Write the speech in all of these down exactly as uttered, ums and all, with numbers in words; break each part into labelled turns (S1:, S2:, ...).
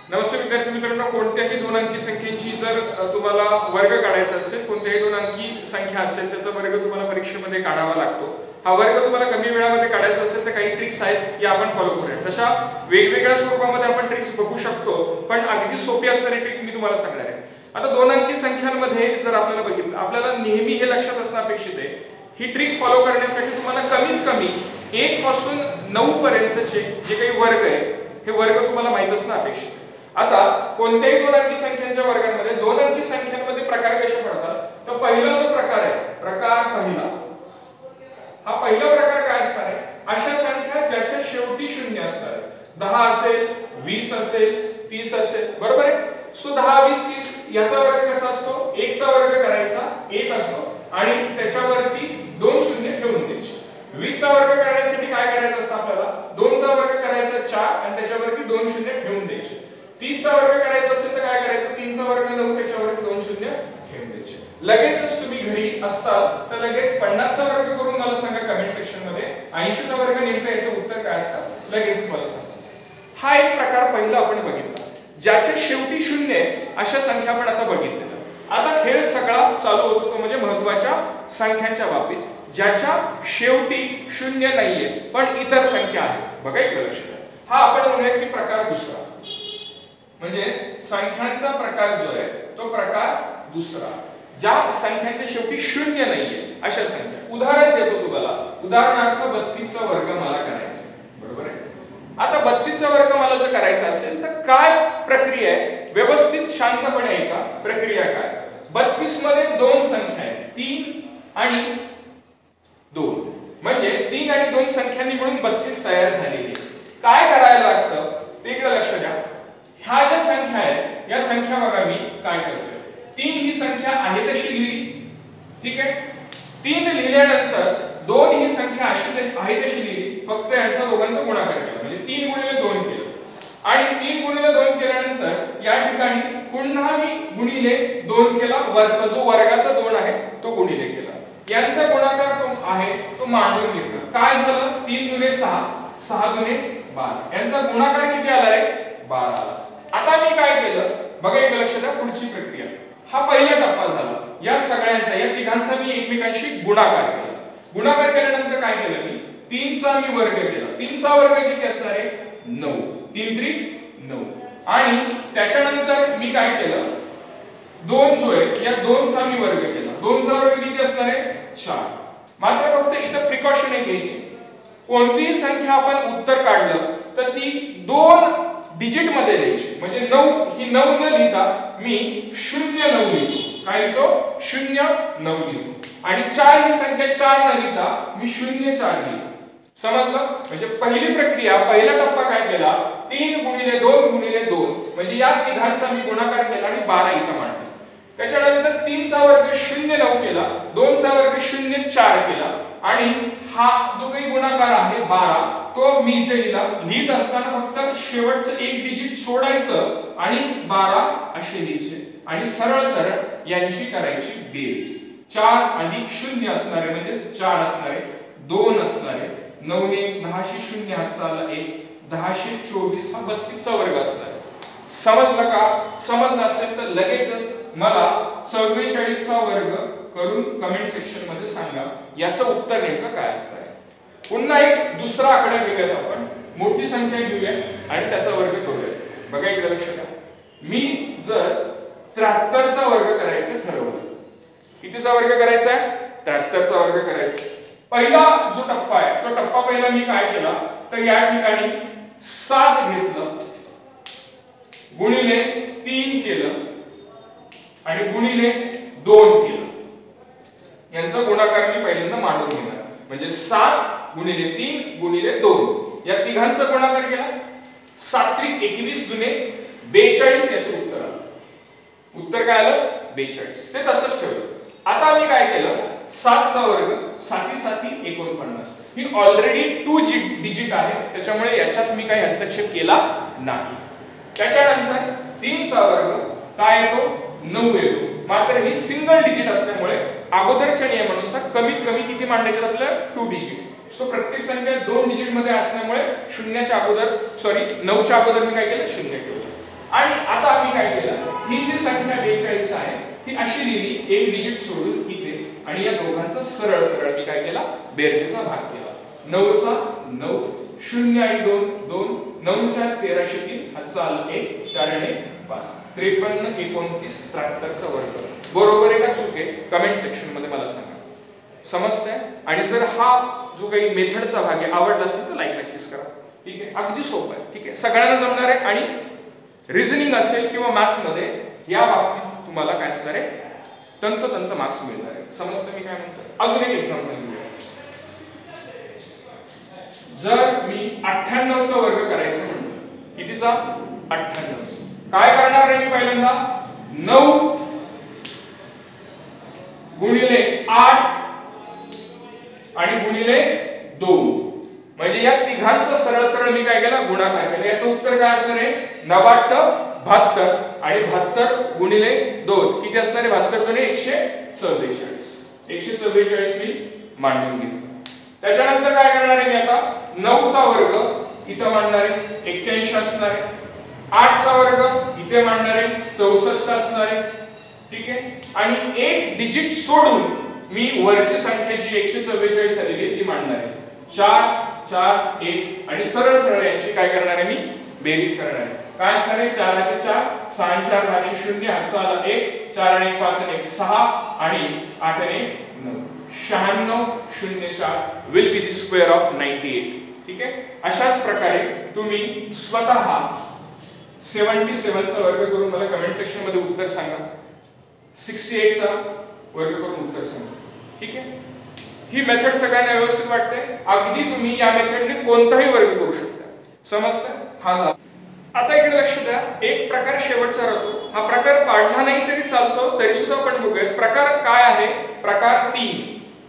S1: नमस्ते विद्यार्थी मित्रांनो, कोणत्याही दोन अंकी संख्येची जर तुम्हाला वर्ग काढायचा असेल, कोणत्याही दोन अंकी संख्या असेल त्याचा वर्ग तुम्हाला परीक्षेमध्ये काढावा लागतो. हा वर्ग तुम्हाला कमी वेळामध्ये काढायचा असेल तर काही ट्रिक्स आहेत या आपण फॉलो करूया. तशा वेगवेगळ्या स्वरूपामध्ये आपण ट्रिक्स बघू शकतो, पण अगदी सोपी असणारी ट्रिक मी तुम्हाला सांगणार आहे. आता दोन अंकी संख्यांमध्ये जर आपल्याला बघितलं, आपल्याला नेहमी हे लक्षात असणं अपेक्षित आहे, ही ट्रिक फॉलो करण्यासाठी तुम्हाला कमीत कमी एक पासून नऊ पर्यंतचे जे काही वर्ग आहेत हे वर्ग तुम्हाला माहित असणं अपेक्षित आहे. आता कोणत्याही दोन अंकी संख्यांच्या वर्गांमध्ये दोन अंकी संख्यांमध्ये प्रकार कसे पडतात, तर पहिला जो प्रकार आहे, प्रकार पहिला, हा पहिला प्रकार काय असणार आहे, अशा संख्या ज्याच्या शेवटी शून्य असणार आहे. दहा असेल, वीस असेल, तीस असेल, बरोबर आहे. सो दहा, वीस, तीस याचा वर्ग कसा असतो, एक चा वर्ग करायचा एक असतो आणि त्याच्यावरती दोन शून्य ठेवून द्यायचे. वीस चा वर्ग करण्यासाठी काय करायचं असतं आपल्याला, दोन चा वर्ग करायचा चार आणि त्याच्यावरती दोन शून्य ठेवून द्यायचे. तीस चा वर्ग करायचा असेल तर काय करायचं, तीन चा वर्ग नऊ, त्याच्यावरती दोन शून्य ठेवून द्यायचे. लगेचच तुम्ही घरी असताल तर लगेच पन्नास चा वर्ग करून मला सांगा कमेंट सेक्शन मध्ये, ऐंशी चा वर्ग नेमकं याचं उत्तर काय असतं लगेचच मला सांगा. हा एक प्रकार पहिला आपण बघितला, ज्याच्या शेवटी शून्य अशा संख्या आपण आता बघितलेल्या. आता खेळ सगळा चालू होतो तो म्हणजे महत्त्वाच्या संख्यांच्या बाबतीत, ज्याच्या शेवटी शून्य नाहीये पण इतर संख्या आहेत. बघा एक लक्ष द्या, हा आपण म्हणूया की प्रकार दुसरा, म्हणजे संख्यांचा प्रकार जो आहे तो प्रकार दुसरा, ज्या संख्यांच्या शेवटी शून्य नाहीये अशा संख्या. उदाहरण देतो तुम्हाला, उदाहरणार्थ बत्तीस चा वर्ग मला करायचा, बरोबर आहे. आता बत्तीस चा वर्ग मला जर करायचा असेल तर काय प्रक्रिया आहे, व्यवस्थित शांतपणे ऐका. प्रक्रिया काय, बत्तीस मध्ये दोन संख्या आहेत, तीन आणि दोन, म्हणजे तीन आणि दोन संख्यांनी मिळून बत्तीस तयार झालेली. काय करायला लागतं ते इकडे लक्ष द्या. ह्या ज्या संख्या आहेत या संख्या बघा मी काय करतोय, तीन ही संख्या आहे तशी लिहिली, ठीक आहे. तीन लिहिल्यानंतर दोन ही संख्या अशी आहे तशी लिहिली, फक्त यांचा दोघांचा गुणाकार केला, म्हणजे तीन गुणिले दोन केलं. आणि तीन गुणिले दोन केल्यानंतर या ठिकाणी पुन्हा मी गुणिले दोन केला, वरचा जो वर्गाचा दोन आहे तो गुणिले केला. यांचा गुणाकार तो आहे तो मांडून घेतला. काय झालं, तीन गुणे सहा, सहा गुणे बारा, यांचा गुणाकार किती आला रे, बारा आला. आता मी काय केलं बघा एक लक्ष द्या, पुढची प्रक्रिया. हा पहिला टप्पा झाला, या सगळ्यांचा या तिघांचा मी एकमेकांशी गुणाकार केला. गुणाकार केल्यानंतर काय केलं मी, तीन चा मी वर्ग केला. तीन चा वर्ग किती असणार आहे, नऊ, तीन त्रिक नऊ. आणि त्याच्यानंतर मी काय केलं, दोन जो आहे या दोन चा मी वर्ग केला. दोन चा वर्ग किती असणार आहे, चार. मात्र फक्त इथं प्रिकॉशन एक घ्यायची, कोणतीही संख्या आपण उत्तर काढलं तर ती दोन डिजिट मध्ये लिहायची. म्हणजे नऊ ही नऊ न लिहिता मी शून्य नऊ लिहितो. काय लिहितो, शून्य नऊ लिहितो. आणि चार ही संख्या चार न लिहिता मी शून्य चार लिहितो. समजलं, म्हणजे पहिली प्रक्रिया, पहिला टप्पा काय केला, तीन गुणिले दोन गुणिले दोन, म्हणजे या तिघांचा मी गुणाकार केला आणि बारा इथं मांडला. त्याच्यानंतर तीन चा वर्ग शून्य नऊ केला, दोन चा वर्ग शून्य चार केला आणि हा जो काही गुणाकार आहे बारा तो मी इथे लिहिला. लिहित असताना फक्त शेवटचं एक डिजिट सोडायचं आणि बारा असे लिहायचे आणि सरळ सरळ यांची करायची बेरीज. चार अधिक शून्य असणारे म्हणजे चार असणारे, दोन असणारे, नऊ ने दहाशे शून्य हातचा आला एक, दहाशे चोवीस हा बत्तीस चा वर्ग असणार. समजलं का, समजलं असेल तर लगेचच मला चव्वेचाळीस चा वर्ग करून कमेंट सेक्शन मध्ये सांगा याचं उत्तर नेमकं काय असतं. पुन्हा एक दुसरा आकडा घेऊयात आपण, मोठी संख्या घेऊया आणि त्याचा वर्ग करूया. बघा इकडे लक्ष द्या, मी जर त्र्याहत्तर चा वर्ग करायचं ठरवलं, कितीचा वर्ग करायचा आहे, त्र्याहत्तर चा वर्ग करायचा. पहिला जो टप्पा आहे तो टप्पा पहिला मी काय केला, तर या ठिकाणी सात घेतलं, गुणिले तीन केलं आणि गुणिले दोन केलं. यांचा गुणाकार मी पहिल्यांदा मांडून घेणार, म्हणजे सात गुणिले तीन गुणिले दोन या तिघांचा गुणाकार केला. सात त्रिक एकवीस दुने बेचाळीस याचं उत्तर आलं. उत्तर काय आलं, बेचाळीस. ते तसंच ठेवलं. आता मी काय केलं, सात चा वर्ग साती साती एकोणपन्नास, ही ऑलरेडी टू डिजिट आहे त्याच्यामुळे याच्यात मी काही हस्तक्षेप केला नाही. त्याच्यानंतर तीन चा वर्ग काय येतो, नऊ येतो. मात्र ही सिंगल डिजिट असल्यामुळे अगोदरच्या नियमानुसार कमीत कमी किती मांडायचे आपल्याला, टू डिजिट. सो प्रत्येक संख्या दोन डिजिट मध्ये असल्यामुळे शून्याच्या अगोदर सॉरी नऊच्या अगोदर मी काय केलं, शून्य ठेवलं. आणि आता आम्ही काय केलं, ही जी संख्या बेचाळीस आहे ती अशी लिहिली एक डिजिट सोडून इथे, आणि या दोघांचा सरळ सरळ मी काय केला, बेरजेचा भाग केला. नऊ चा नऊ, शून्य आणि दोन दोन, नऊ चार तेराशे तीन, हातचा आला एक, चार आणि पाच, त्रेपन्न एकोणतीस त्र्याहत्तर चा वर्ग. बरोबर आहे का चूक आहे कमेंट सेक्शन मध्ये मला सांगा. समजतंय? आणि जर हा जो काही मेथडचा भाग आहे आवडला असेल तर लाईक नक्कीच करा. ठीक आहे, अगदी सोपं आहे. ठीक आहे, सगळ्यांना जमणार आहे. आणि रिझनिंग असेल किंवा मॅथ्स मध्ये या बाबतीत तुम्हाला काय असणार आहे, तंतोतंत मार्क्स मिळणार आहे. समजतं मी काय म्हणतो? अजून एक एक्झाम्पल घेऊया. जर मी अठ्ठ्याण्णव चा वर्ग करायचं म्हणतो, कितीचा? अठ्ठ्याण्णव चा. काय करणार आहे मी पहिल्यांदा, नऊ गुणिले आठ आणि गुणिले दोन, म्हणजे या तिघांचा सरळ सरळ मी काय केला, गुणाकार केला. याचं उत्तर काय असणार आहे, नवाट्ट बहात्तर, आणि बहात्तर गुणिले दोन किती असणार आहे, बहात्तर दोन एकशे चव्वेचाळीस. एकशे चव्वेचाळीस मी मांडून घेतलं. त्याच्यानंतर काय करणार आहे मी आता, नऊ चा वर्ग इथं मांडणार आहे, एक्क्याऐंशी असणार आहे. आठ चा वर्ग इथे मांडणार आहे, चौसष्ट असणार आहे. ठीक आहे, आणि एक डिजिट सोडून मी वरची संख्या जी एकशे चव्वेचाळीस आलेली आहे ती मांडणार आहे. चार चार एक, आणि सरळ सरळ यांची काय करणार आहे मी, बेरीज करणार आहे. काय असणार आहे, चाराचे चार, सहा चार दहाशे शून्य, हातचा आला एक, चार आणि पाच आणि एक सहा, आणि आठ आणि नऊ, शहाण्णव शून्य चार will be the square of ninety eight. ठीक आहे, अशाच प्रकारे तुम्ही स्वतः सत्त्याहत्तर चा वर्ग करून मला कमेंट सेक्शन मध्ये उत्तर सांगा. अडुसष्ट चा वर्ग करून उत्तर सांगा. ठीक आहे, ही मेथड सगळ्यांना व्यवस्थित वाटते? अगदी तुम्ही या मेथडने कोणताही वर्ग करू शकता. समजतं? हा झाला. आता इकडे लक्ष द्या, एक प्रकार शेवटचा राहतो. हा प्रकार पाडला नाही तरी चालतो, तरी सुद्धा आपण बघूयात. प्रकार काय आहे, प्रकार तीन.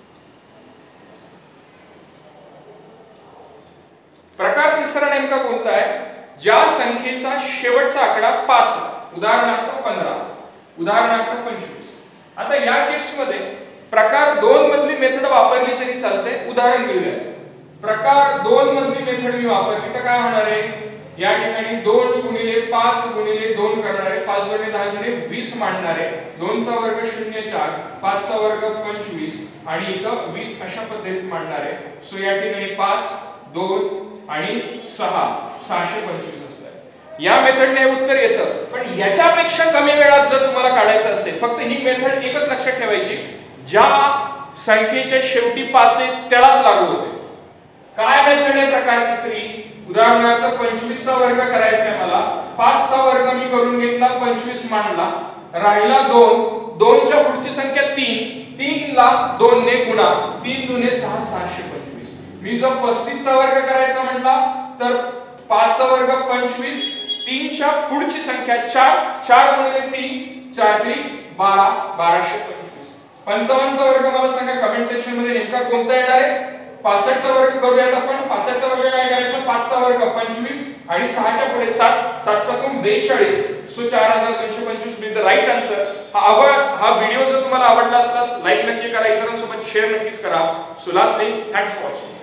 S1: प्रकार तिसरा नेमका कोणता आहे, ज्या संख्येचा शेवटचा आकडा पाच, उदाहरणार्थ पंधरा, उदाहरणार्थ पंचवीस. आता या केस मध्ये प्रकार दोन मधली मेथड वापरली तरी चालते. उदाहरण घेऊया, प्रकार दोन मधली मेथड मी वापरली तर काय होणार आहे, या ठिकाणी दोन गुणिले पाच गुणिले दोन करणार आहे, पाच गुणिले दहा गुणिले वीस मांडणार आहे. दोन चा वर्ग शून्य चार, पाच चा वर्ग पंचवीस, आणि इथं वीस अशा पद्धतीत मांडणार आहे. सो या ठिकाणी पाच दोन आणि सहा, सहाशे पंचवीस असतं. या मेथडने उत्तर येतं. पण याच्यापेक्षा कमी वेळात जर तुम्हाला काढायचं असेल, फक्त ही मेथड एकच लक्षात ठेवायची, ज्या संख्येच्या शेवटी पाच आहे त्यालाच लागू होते. काय मेथड आहे प्रकार तिसरी, उदाहरणार्थ पंचवीस चा वर्ग करायचा आहे मला, पाच चा वर्ग मी करून घेतला, पंचवीस मांडला, राहिला दोन, दोनच्या पुढची संख्या तीन, तीन ला दोन ने गुणा, तीन दुने सहा, सहाशे पंचवीस. मी जर पस्तीस चा वर्ग करायचा म्हटला तर पाच चा वर्ग पंचवीस, तीनच्या पुढची संख्या चार, चार गुणिले तीन, चार त्रिक बारा, बाराशे पंचवीस. पंचावन्न चा वर्ग मला सांगा कमेंट सेक्शन मध्ये नेमका कोणता येणार आहे. पासष्ट चा वर्ग करूयात आपण. पासष्ट चा वर्ग काय करायचा, पाच चा वर्ग पंचवीस आणि सहा च्या पुढे सात, सात सातून बेचाळीस, सो चार हजार दोनशे पंचवीस विल द राईट आन्सर. हा आवड हा व्हिडिओ जर तुम्हाला आवडला असल्यास लाईक नक्की करा, इतरांसोबत शेअर नक्कीच करा. So lastly thanks for watching.